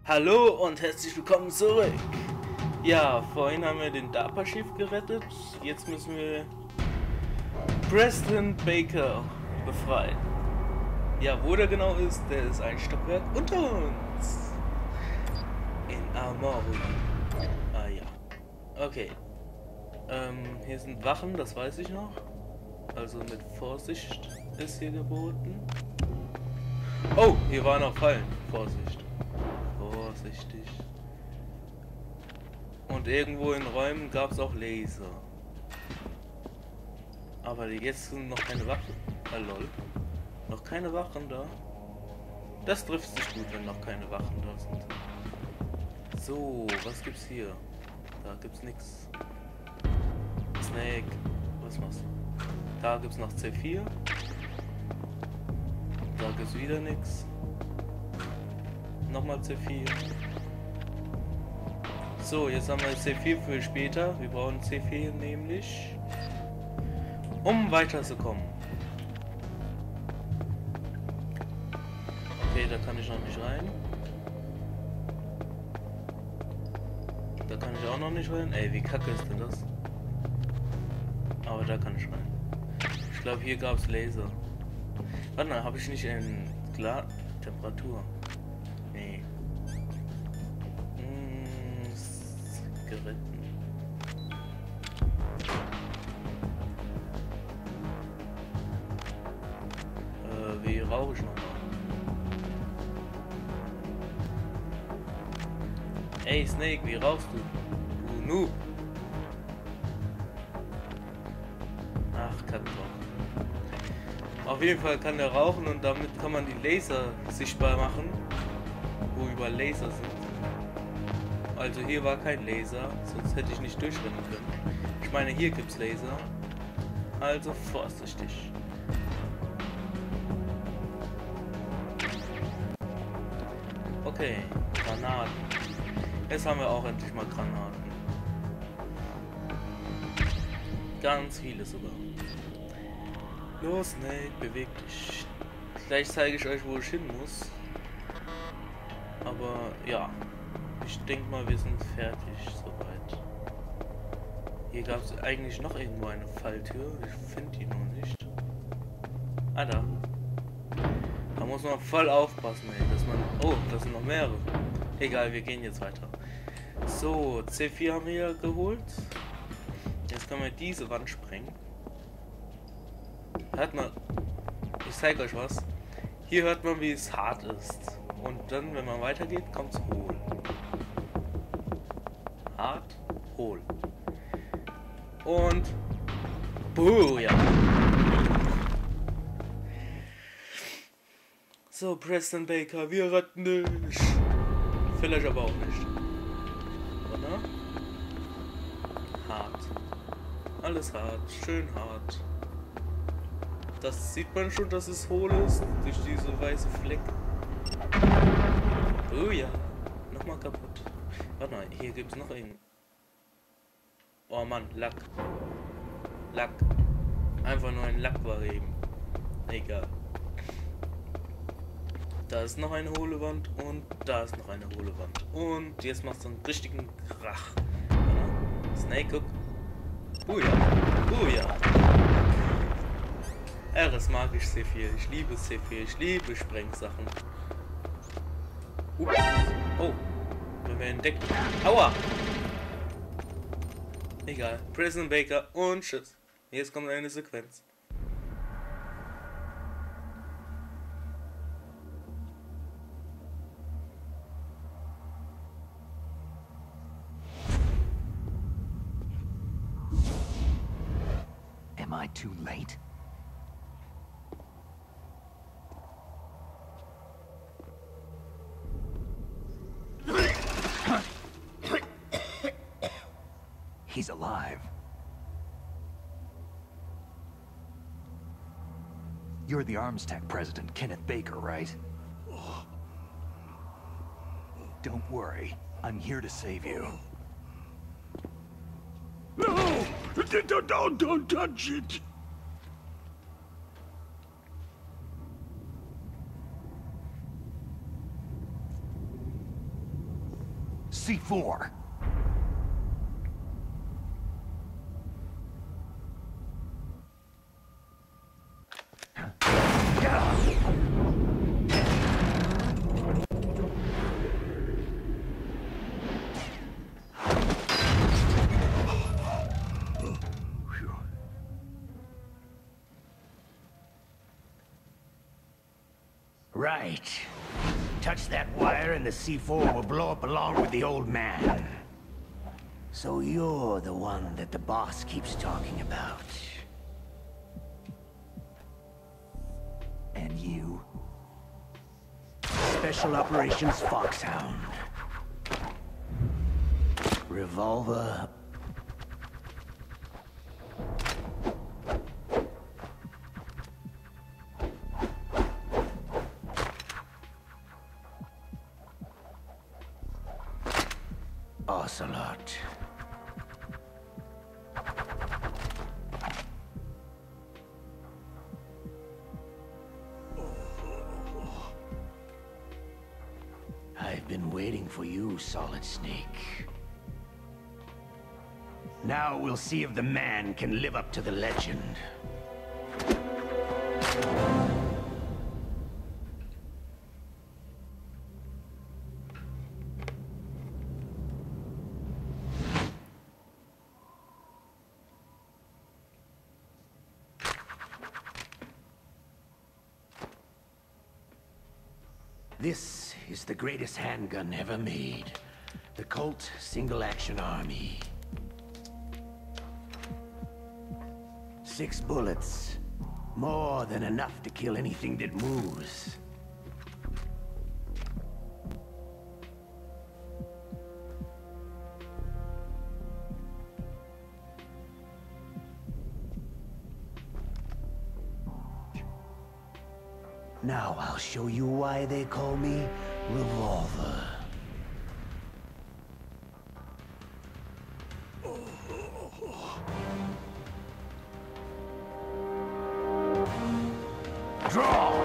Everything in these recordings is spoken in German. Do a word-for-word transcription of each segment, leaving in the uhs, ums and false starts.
Hallo und herzlich willkommen zurück. Ja, vorhin haben wir den DARPA-Schiff gerettet. Jetzt müssen wir Preston Baker befreien. Ja, wo der genau ist, der ist ein Stockwerk unter uns. In Armory. Ah ja. Okay. Ähm, hier sind Wachen, das weiß ich noch. Also mit Vorsicht ist hier geboten. Oh, hier waren auch Fallen. Vorsicht. Vorsichtig. Und irgendwo in Räumen gab es auch Laser. Aber jetzt sind noch keine Wachen. Ah, lol. Noch keine Wachen da. Das trifft sich gut, wenn noch keine Wachen da sind. So, was gibt's hier? Da gibt's nichts. Snake, was machst du? Da gibt's noch C vier. Da gibt's wieder nichts. Nochmal C vier. So, jetzt haben wir C vier für später. Wir brauchen C vier nämlich, um weiterzukommen. Okay, da kann ich noch nicht rein. Da kann ich auch noch nicht rein. Ey, wie kacke ist denn das? Aber da kann ich rein. Ich glaube, hier gab es Laser. Warte mal, habe ich nicht in klar Temperatur? Nee. Hm, Zigaretten. Äh, wie rauche ich noch mal? Ey Snake, wie rauchst du? Du Noob. Ach, Kack drauf. Auf jeden Fall kann der rauchen und damit kann man die Laser sichtbar machen, wo überall Laser sind. Also hier war kein Laser, sonst hätte ich nicht durchrennen können. Ich meine, hier gibt's Laser. Also vorsichtig. Okay, Granaten. Jetzt haben wir auch endlich mal Granaten. Ganz viele sogar. Los, Snake, beweg dich. Gleich zeige ich euch, wo ich hin muss. Aber ja, ich denke mal, wir sind fertig soweit. Hier gab es eigentlich noch irgendwo eine Falltür. Ich finde die noch nicht. Ah, da. Da muss man voll aufpassen, ey, dass man... Oh, das sind noch mehrere. Egal, wir gehen jetzt weiter. So, C vier haben wir geholt. Jetzt können wir diese Wand sprengen. Hört mal, ich zeige euch was. Hier hört man, wie es hart ist. Und dann, wenn man weitergeht, kommt es hohl. Hart, hohl. Und Booyah. So, Preston Baker, wir retten dich. Vielleicht aber auch nicht. Oder? Hart. Alles hart, schön hart. Das sieht man schon, dass es hohl ist, durch diese weiße Fleck. Oh ja, nochmal kaputt. Warte mal, hier gibt es noch einen. Oh Mann, Lack. Lack. Einfach nur ein Lack war eben. Egal. Da ist noch eine hohle Wand und da ist noch eine hohle Wand. Und jetzt macht es einen richtigen Krach. Snake, guck. Oh ja, oh ja. Ja, das mag ich C vier. Ich liebe C vier. Ich liebe Sprengsachen. Ups. Oh. Wenn wir entdeckt. Aua. Egal. Preston Baker und tschüss. Jetzt kommt eine Sequenz. Am I too late? He's alive. You're the Arms Tech president, Kenneth Baker, right? Don't worry. I'm here to save you. No! Don't, don't, don't touch it! C four. Right. Touch that wire and the C four will blow up along with the old man. So you're the one that the boss keeps talking about. And you? Special Operations Foxhound. Revolver. Ocelot. I've been waiting for you, Solid Snake. Now we'll see if the man can live up to the legend. This is the greatest handgun ever made. The Colt Single Action Army. Six bullets. More than enough to kill anything that moves. Now I'll show you why they call me Revolver. Draw!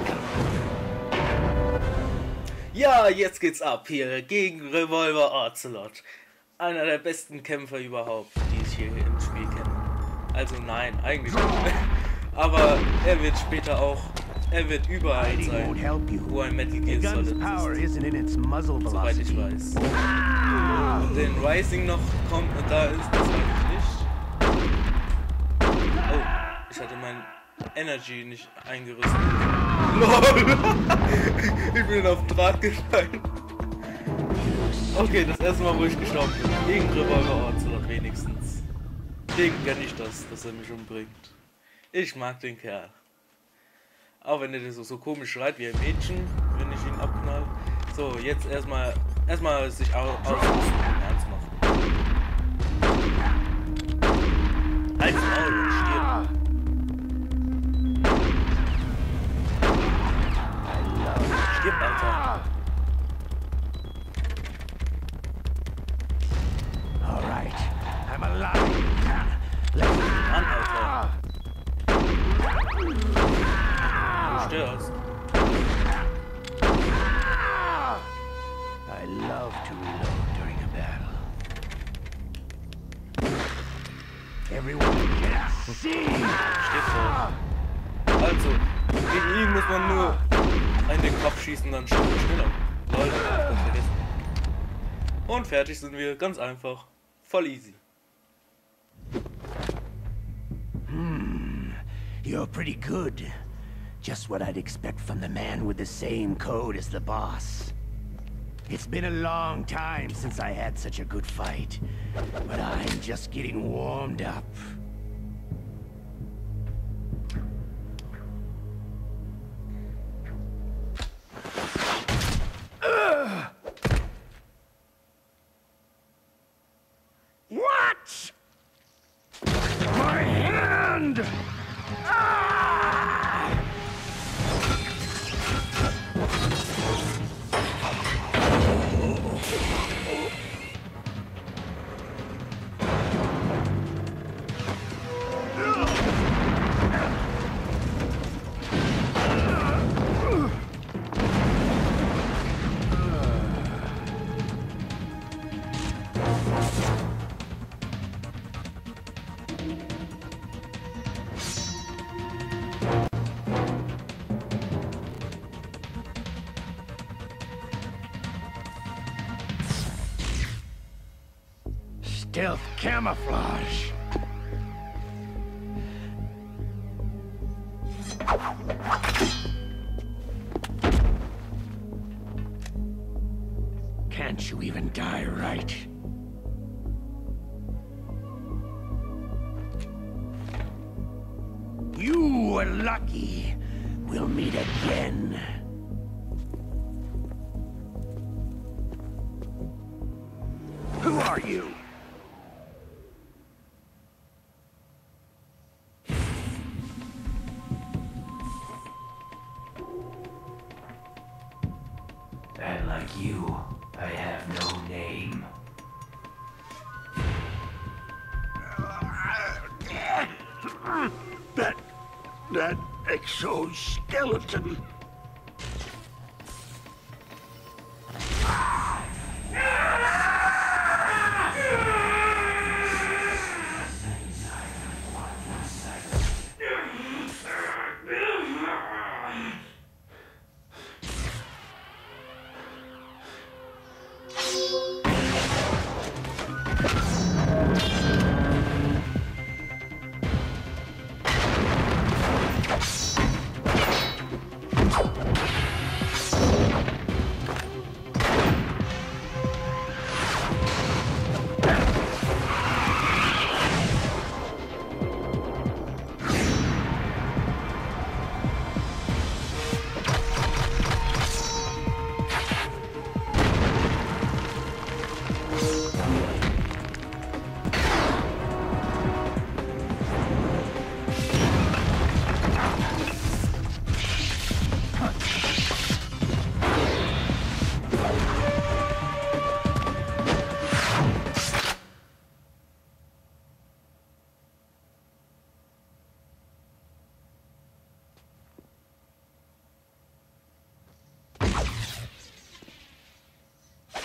Ja, jetzt geht's ab hier gegen Revolver Ocelot. Einer der besten Kämpfer überhaupt, die ich hier im Spiel kenne. Also nein, eigentlich nicht. Aber er wird später auch... Er wird überall sein, wo ein Metal Gear Solid ist, soweit ich weiß. Und den Rising noch kommt und da ist, das weiß ich nicht. Oh, ich hatte mein Energy nicht eingerüstet. LOL! Ich bin auf den Draht gefallen. Okay, das erste Mal, wo ich gestorben bin. Gegen Revolver Ocelot wenigstens. Gegen gönn ich das, dass er mich umbringt. Ich mag den Kerl. Auch wenn er so, so komisch schreit wie ein Mädchen, wenn ich ihn abknall. So, jetzt erstmal erstmal sich ausrüsten und ernst machen. Halt's Maul und stirb. Stirb, Alter. Alright, I'm alive. Mann, Alter. Störst. I love to reload during a battle. Everyone gets seen. Steht so. Also, gegen ihn muss man nur in den Kopf schießen, dann steht er schneller. Leute, das vergessen. Und fertig sind wir, ganz einfach. Voll easy. Hmm, you're pretty good. Just what I'd expect from the man with the same code as the boss. It's been a long time since I had such a good fight, but I'm just getting warmed up. Ugh. What? My hand! Ah! stealth camouflage. Can't you even die right? You were lucky. We'll meet again. Who are you? And like you, I have no name. That... that exoskeleton.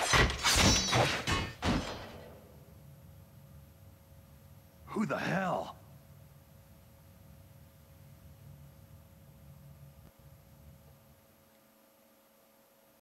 Who the hell?